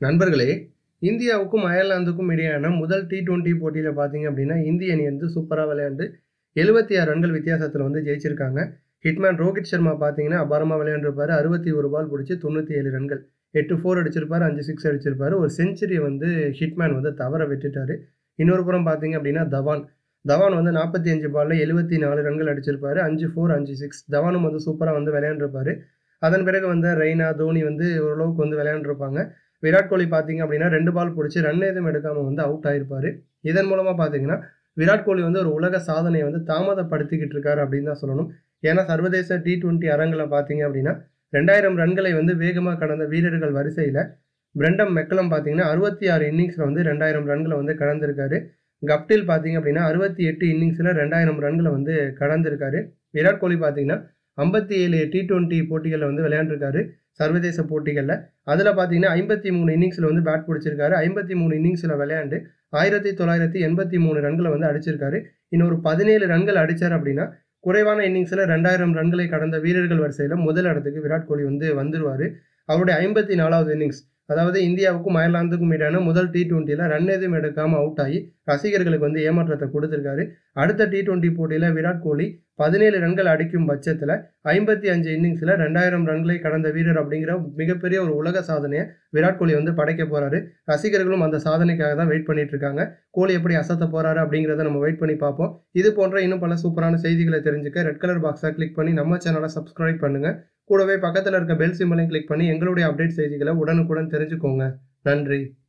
நண்பர்களே, இந்தியாவுக்கும் அயர்லாந்துக்கும் இடையான முதல் T20 போட்டியில பார்த்தீங்க அப்படின்னா, இந்திய அணி வந்து சூப்பரா விளையாண்டு 76 ரன்கள் வித்தியாசத்துல வந்து ஜெயிச்சிருக்காங்க. ஹிட்மேன் ரோஹித் சர்மா பார்த்தீங்கன்னா, அபாரமா விளையாண்டிருப்பாரு. 61 பால் புடிச்சு 97 ரன்கள். 8 4 அடிச்சிருப்பாரு, 5 6 அடிச்சிருப்பாரு. ஒரு செஞ்சுரிய வந்து ஹிட்மேன் வந்து தவற விட்டுட்டாரு. இன்னொரு புறம் பார்த்தீங்க அப்படின்னா, தவான் வந்து 45 பால்ல 74 ரன்கள் அடிச்சிருப்பாரு. 5 4 5 6 தவானும் வந்து சூப்பரா வந்து விளையாண்டிருப்பாரு. அதன் பிறகு வந்து ரெய்னா, தோனி வந்து ஓரளவுக்கு வந்து விளையாண்டிருப்பாங்க. விராட் கோலி பார்த்தீங்க அப்படின்னா 2 பால் புடிச்சு ரன் எதுவும் எடுக்காம வந்து அவுட் ஆயிருப்பாரு. இதன் மூலமா பார்த்தீங்கன்னா, விராட் கோலி வந்து ஒரு உலக சாதனைய வந்து தாமதப்படுத்திக்கிட்டு இருக்காரு அப்படின்னு தான் சொல்லணும். ஏன்னா சர்வதேச T20 அரங்குல பார்த்தீங்க அப்படின்னா, 2000 ரன்களை வந்து வேகமா கடந்த வீரர்கள் வரிசையில பிரெண்டன் மெக்கலம் பார்த்தீங்கன்னா 66 இன்னிங்ஸ்ல வந்து 2000 ரன்கள வந்து கடந்திருக்காரு. கப்டில் பார்த்தீங்க அப்படின்னா 68 இன்னிங்ஸ்ல 2000 ரன்கள வந்து கடந்திருக்காரு. விராட் கோலி பார்த்தீங்கன்னா 57 T20 போட்டிகள்ல வந்து விளையாண்டிருக்காரு. சர்வதேச போட்டிகள்ல. அதுல பார்த்தீங்கன்னா 53 இன்னிங்ஸ்ல வந்து பேட் பிடிச்சிருக்காரு. 53 இன்னிங்ஸ்ல விளையாண்டு 1983 ரன்கள வந்து அடிச்சிருக்காரு. இன்னும் ஒரு 17 ரன்கள் அடிச்சாரு அப்படின்னா, குறைவான இன்னிங்ஸ்ல 2000 ரன்களை கடந்த வீரர்கள் வரிசையில முதல் இடத்துக்கு விராட் கோலி வந்து வந்துருவாரு. அவருடைய 54வது இன்னிங்ஸ், அதாவது இந்தியாவுக்கும் அயர்லாந்துக்கும் இடையான முதல் T20ல ரன் எதுவும் எடுக்காம அவுட் ஆகி ரசிகர்களுக்கு வந்து ஏமாற்றத்த குடுத்திருக்காரு. அடுத்த T20 போட்டியில விராட் கோலி 17 ரன்கள் அடிக்கும் பட்சத்துல 55 இன்னிங்ஸ்ல 2000 ரன்களை கடந்த வீரர் அப்படிங்கிற மிகப்பெரிய ஒரு உலக சாதனைய விராட் கோலி வந்து படைக்க போறாரு. ரசிகர்களும் அந்த சாதனைக்காக தான் வெயிட் பண்ணிட்டு இருக்காங்க. கோலி எப்படி அசத்த போறாரு அப்படிங்கிறத நம்ம வெயிட் பண்ணி பார்ப்போம். இது போன்ற இன்னும் பல சூப்பரான செய்திகளை தெரிஞ்சுக்க ரெட் கலர் பாக்ஸை கிளிக் பண்ணி நம்ம சேனலை சப்ஸ்கிரைப் பண்ணுங்க. கூடவே பக்கத்துல இருக்க பெல் சிம்பலையும் கிளிக் பண்ணி எங்களுடைய அப்டேட் செய்திகளை உடனுக்குடன் தெரிஞ்சுக்கோங்க. நன்றி.